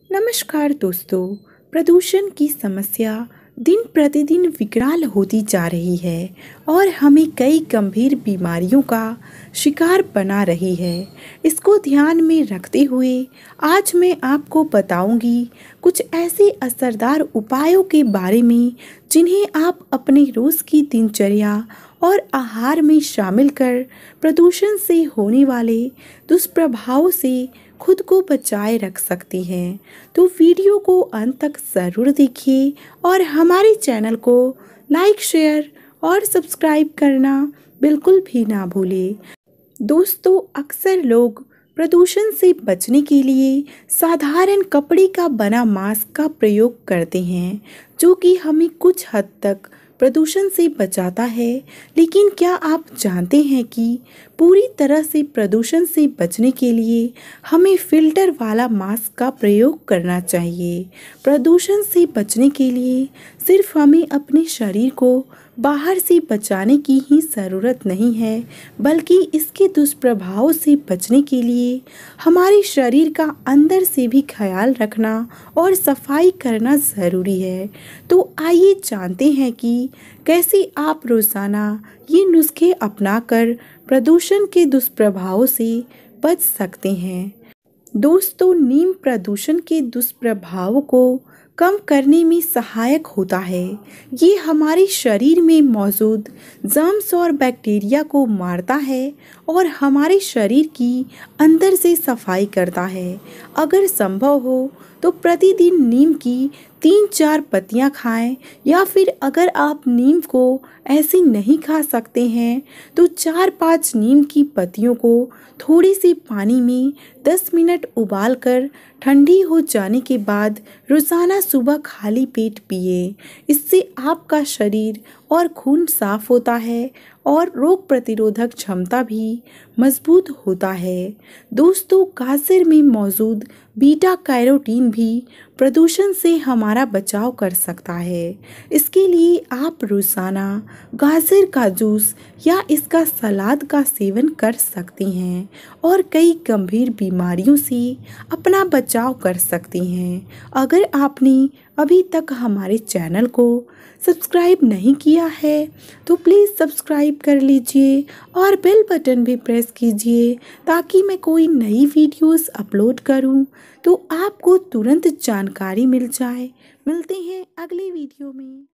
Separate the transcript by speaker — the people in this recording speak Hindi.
Speaker 1: नमस्कार दोस्तों। प्रदूषण की समस्या दिन प्रतिदिन विकराल होती जा रही है और हमें कई गंभीर बीमारियों का शिकार बना रही है। इसको ध्यान में रखते हुए आज मैं आपको बताऊंगी कुछ ऐसे असरदार उपायों के बारे में जिन्हें आप अपने रोज़ की दिनचर्या और आहार में शामिल कर प्रदूषण से होने वाले दुष्प्रभावों से खुद को बचाए रख सकती हैं। तो वीडियो को अंत तक ज़रूर देखिए और हमारे चैनल को लाइक, शेयर और सब्सक्राइब करना बिल्कुल भी ना भूलें। दोस्तों, अक्सर लोग प्रदूषण से बचने के लिए साधारण कपड़े का बना मास्क का प्रयोग करते हैं, जो कि हमें कुछ हद तक प्रदूषण से बचाता है। लेकिन क्या आप जानते हैं कि पूरी तरह से प्रदूषण से बचने के लिए हमें फ़िल्टर वाला मास्क का प्रयोग करना चाहिए। प्रदूषण से बचने के लिए सिर्फ हमें अपने शरीर को बाहर से बचाने की ही ज़रूरत नहीं है, बल्कि इसके दुष्प्रभावों से बचने के लिए हमारे शरीर का अंदर से भी ख्याल रखना और सफाई करना ज़रूरी है। तो आइए जानते हैं कि कैसे आप रोज़ाना ये नुस्खे अपनाकर प्रदूषण के दुष्प्रभावों से बच सकते हैं। दोस्तों, नीम प्रदूषण के दुष्प्रभावों को कम करने में सहायक होता है। ये हमारे शरीर में मौजूद जर्म्स और बैक्टीरिया को मारता है और हमारे शरीर की अंदर से सफाई करता है। अगर संभव हो तो प्रतिदिन नीम की 3-4 पत्तियां खाएं, या फिर अगर आप नीम को ऐसे नहीं खा सकते हैं तो 4-5 नीम की पत्तियों को थोड़ी सी पानी में 10 मिनट उबालकर ठंडी हो जाने के बाद रोज़ाना सुबह खाली पेट पिए। इससे आपका शरीर और खून साफ होता है और रोग प्रतिरोधक क्षमता भी मजबूत होता है। दोस्तों, गाजर में मौजूद बीटा कैरोटीन भी प्रदूषण से हमारा बचाव कर सकता है। इसके लिए आप रोज़ाना गाजर का जूस या इसका सलाद का सेवन कर सकते हैं और कई गंभीर बीमारियों से अपना बचाव कर सकते हैं। अगर आपने अभी तक हमारे चैनल को सब्सक्राइब नहीं किया है तो प्लीज़ सब्सक्राइब कर लीजिए और बेल बटन भी प्रेस कीजिए, ताकि मैं कोई नई वीडियोस अपलोड करूं तो आपको तुरंत जानकारी मिल जाए। मिलते हैं अगले वीडियो में।